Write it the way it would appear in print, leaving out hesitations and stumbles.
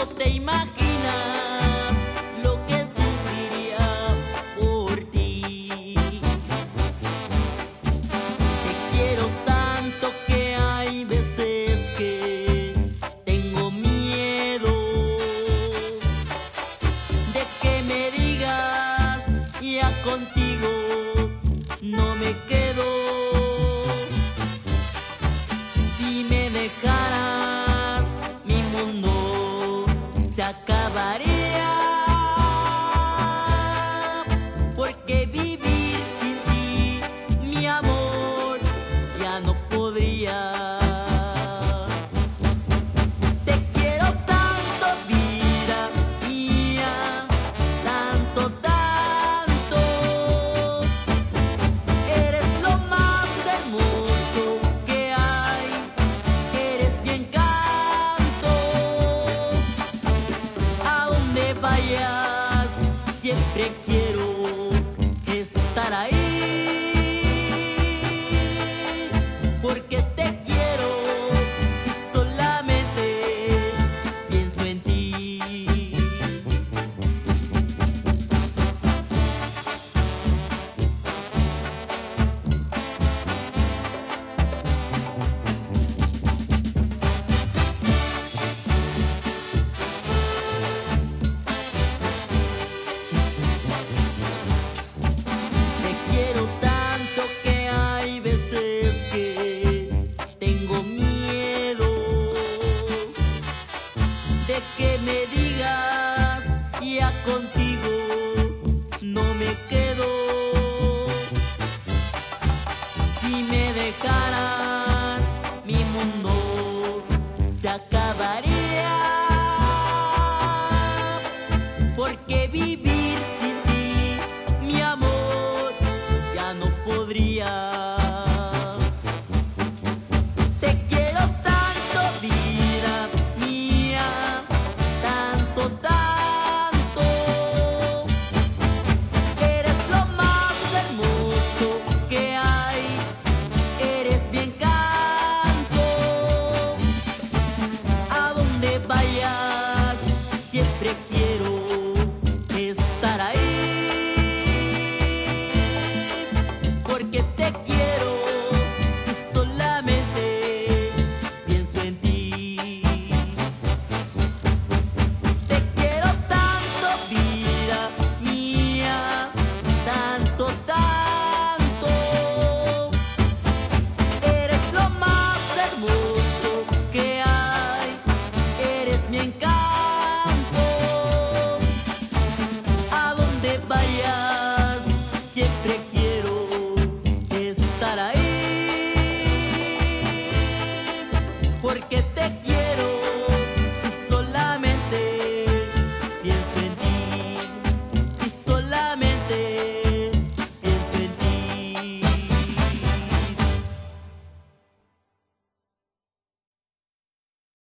No te imaginas lo que sufriría por ti. Te quiero tanto que hay veces que tengo miedo de que me digas ya contigo no me quedo. Si me dejaras, mi mundo se acabaría, porque vivir sin ti, mi amor, ya no podría. Te quiero tanto, vida mía, tanto, tanto. Eres lo más hermoso que hay, eres mi encanto. A donde vayas, siempre quiero estar ahí, porque te quiero y solamente pienso en ti. Te quiero tanto que hay veces que tengo miedo de que me digas ya contigo no me quedo. Si me dejaras, mi mundo se acabaría, porque vivir sin ti, mi amor, ya no podría. Te quiero tanto, vida mía, tanto, tanto. Eres lo más hermoso que hay, eres mi encanto. A donde vayas, siempre quiero estar ahí, porque te quiero y solamente pienso en ti. Te quiero tanto, vida mía, tanto, tanto. Eres lo más hermoso que hay, eres mi encanto.